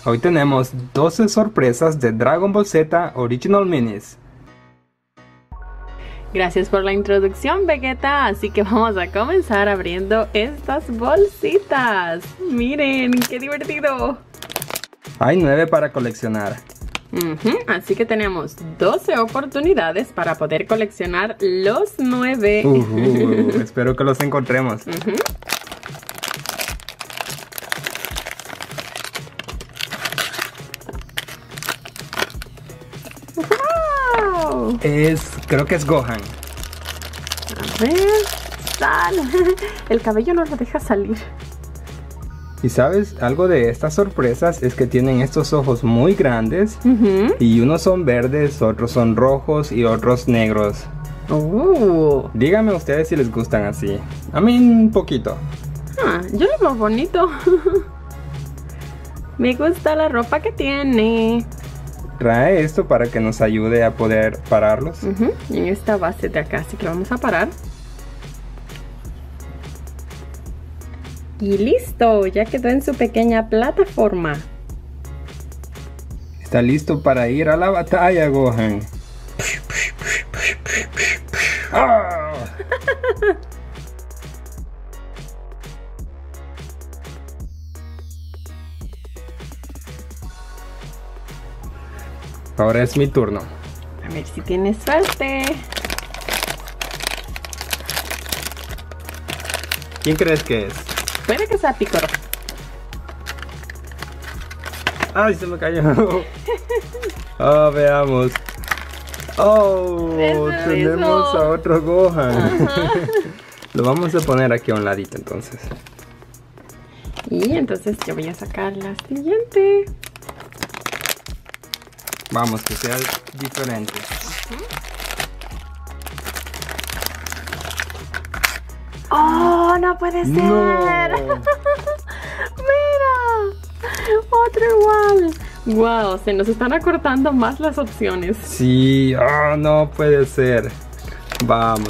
Hoy tenemos 12 sorpresas de Dragon Ball Z Original Minis. Gracias por la introducción, Vegeta. Así que vamos a comenzar abriendo estas bolsitas. Miren, qué divertido. Hay 9 para coleccionar. Así que tenemos 12 oportunidades para poder coleccionar los 9. Espero que los encontremos. ¡Wow! Creo que es Gohan. A ver, sal. El cabello no lo deja salir. Y sabes, algo de estas sorpresas es que tienen estos ojos muy grandes. Y unos son verdes, otros son rojos y otros negros. Díganme ustedes si les gustan así. A mí un poquito. Yo lo veo bonito. Me gusta la ropa que tiene. Trae esto para que nos ayude a poder pararlos. En esta base de acá, así que lo vamos a parar. Y listo, ya quedó en su pequeña plataforma. Está listo para ir a la batalla, Gohan. Ahora es mi turno. A ver si tienes suerte. ¿Quién crees que es? Puede que sea Piccolo. ¡Ay, se me cayó! Veamos. Tenemos a otro Gohan. Lo vamos a poner aquí a un ladito entonces. Y entonces yo voy a sacar la siguiente. Vamos, que sea diferente. ¡Oh, no puede ser! ¡No! ¡Mira! ¡Otro igual! ¡Wow! Se nos están acortando más las opciones. Sí, no puede ser. Vamos.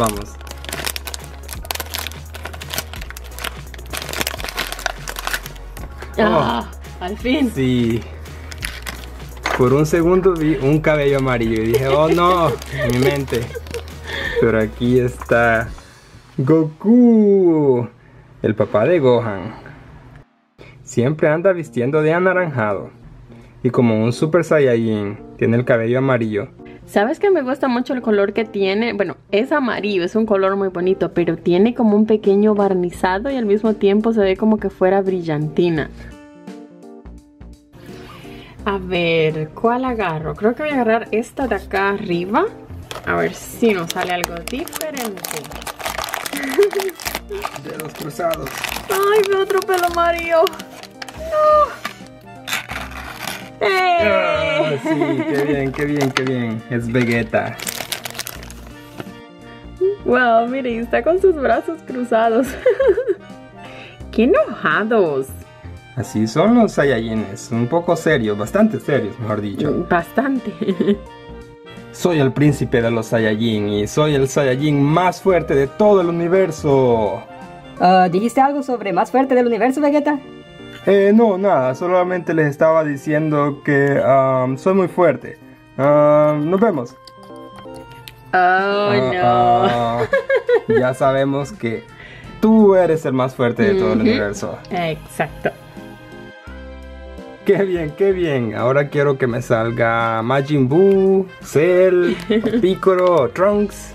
Al fin. Sí. Por un segundo vi un cabello amarillo y dije, oh no, en mi mente. Pero aquí está Goku, el papá de Gohan. Siempre anda vistiendo de anaranjado. Y como un Super Saiyajin, tiene el cabello amarillo. ¿Sabes que me gusta mucho el color que tiene? Bueno, es amarillo, es un color muy bonito, pero tiene como un pequeño barnizado y al mismo tiempo se ve como que fuera brillantina. A ver, ¿cuál agarro? Creo que voy a agarrar esta de acá arriba. A ver si nos sale algo diferente. Dedos cruzados. ¡Ay, veo otro pelo amarillo! ¡No! Sí, qué bien. Es Vegeta. Wow, miren, está con sus brazos cruzados. ¡Qué enojados! Así son los Saiyajines, un poco serios, bastante serios, mejor dicho. Bastante. Soy el príncipe de los Saiyajin y soy el Saiyajin más fuerte de todo el universo. ¿Dijiste algo sobre más fuerte del universo, Vegeta? No, nada, solamente les estaba diciendo que soy muy fuerte. Nos vemos. Oh, no. Ya sabemos que tú eres el más fuerte de todo el universo. Exacto. Qué bien. Ahora quiero que me salga Majin Buu, Cell, Piccolo, Trunks.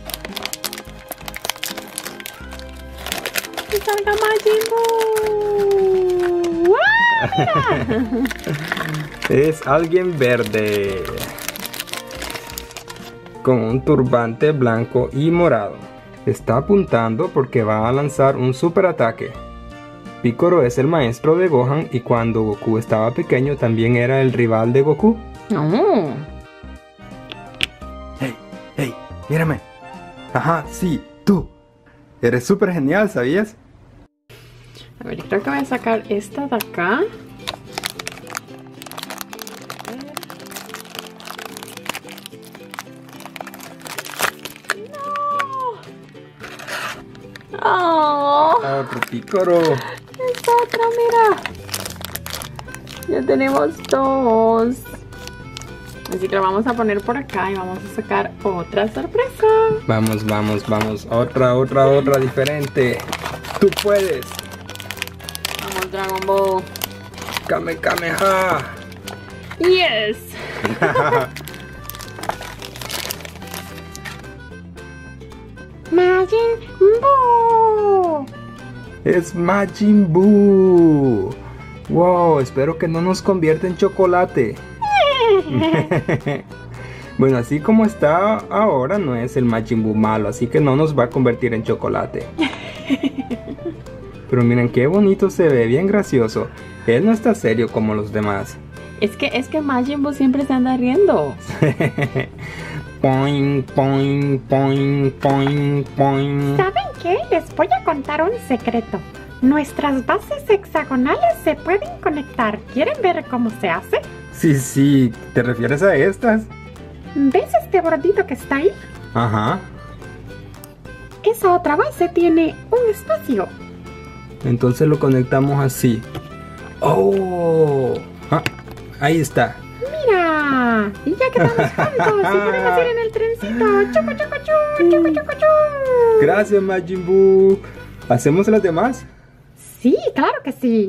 ¡Que salga Majin Buu! Es alguien verde con un turbante blanco y morado. Está apuntando porque va a lanzar un super ataque. Piccolo es el maestro de Gohan y cuando Goku estaba pequeño también era el rival de Goku. Hey, mírame. Ajá, sí, tú. Eres súper genial, ¿sabías? A ver, creo que voy a sacar esta de acá. Otro Piccolo. Esta otra, mira. Ya tenemos 2. Así que lo vamos a poner por acá y vamos a sacar otra sorpresa. Vamos, vamos, vamos. Otra diferente. Tú puedes. Vamos, Dragon Ball. Kamehameha. Yes. Majin Buu. Es Majin Buu. Wow, espero que no nos convierta en chocolate. Bueno, así como está ahora no es el Majin Buu malo, así que no nos va a convertir en chocolate. Pero miren qué bonito se ve, bien gracioso. Él no está serio como los demás. Es que Majin Buu siempre se anda riendo. Poing, poing, poing, poing, poing. ¿Saben qué? Les voy a contar un secreto. Nuestras bases hexagonales se pueden conectar. ¿Quieren ver cómo se hace? Sí, ¿te refieres a estas? ¿Ves este bordito que está ahí? Ajá. Esa otra base tiene un espacio. Entonces lo conectamos así. ¡Oh! Ah, ahí está. ¡Mira! Y ya quedamos juntos y podemos ir en el trencito. ¡Choco, choco, chu! ¡Choco, choco, chu! Gracias, Majin Buu. ¿Hacemos las demás? Sí, claro que sí.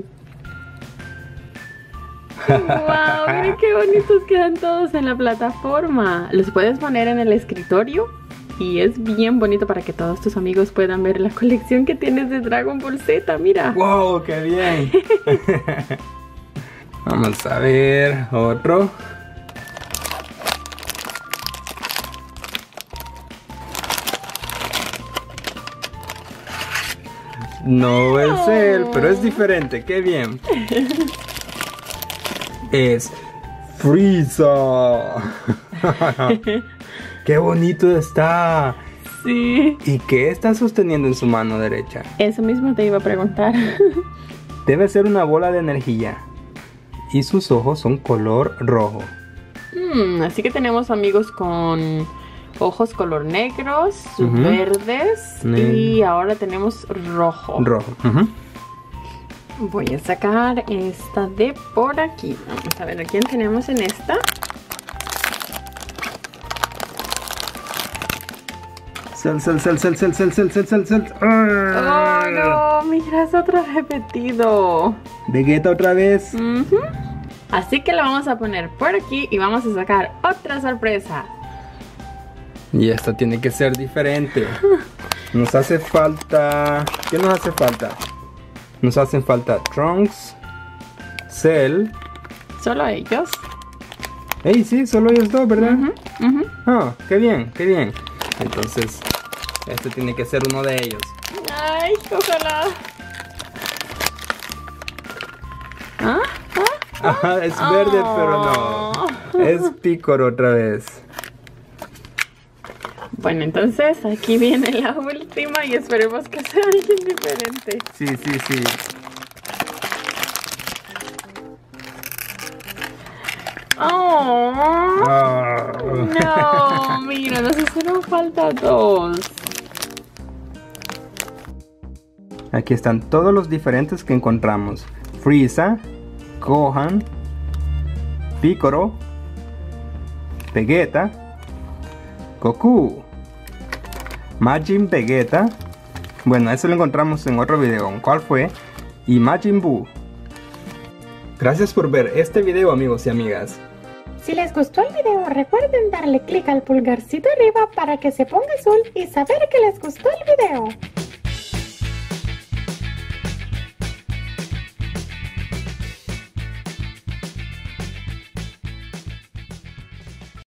¡Wow! Miren qué bonitos quedan todos en la plataforma. Los puedes poner en el escritorio y es bien bonito para que todos tus amigos puedan ver la colección que tienes de Dragon Ball Z. Mira. ¡Wow! ¡Qué bien! Vamos a ver otro. No es él, pero es diferente. ¡Qué bien! Es Frieza. ¡Qué bonito está! Sí. ¿Y qué está sosteniendo en su mano derecha? Eso mismo te iba a preguntar. Debe ser una bola de energía. Y sus ojos son color rojo. Así que tenemos amigos con ojos color negros, verdes y ahora tenemos rojo. Rojo. Voy a sacar esta de por aquí. Vamos a ver a quién tenemos en esta. Cell. Oh no, mira, es otro repetido. Vegeta otra vez. Así que la vamos a poner por aquí y vamos a sacar otra sorpresa. Y esta tiene que ser diferente. Nos hace falta... ¿Qué nos hace falta? Nos hacen falta Trunks, Cell. Solo ellos. ¡Ey, sí! Solo ellos dos, ¿verdad? Ah, qué bien, qué bien. Entonces, este tiene que ser uno de ellos. ¡Ay, ojalá! Es verde, pero no. Es Piccolo otra vez. Bueno, entonces aquí viene la última y esperemos que sea alguien diferente. Sí. No, mira, nos hicieron falta 2. Aquí están todos los diferentes que encontramos. Frieza, Gohan, Piccolo, Vegeta, Goku, Majin Vegeta. Bueno, eso lo encontramos en otro video. ¿Cuál fue? Y Majin Buu. Gracias por ver este video, amigos y amigas. Si les gustó el video, recuerden darle clic al pulgarcito arriba para que se ponga azul y saber que les gustó el video.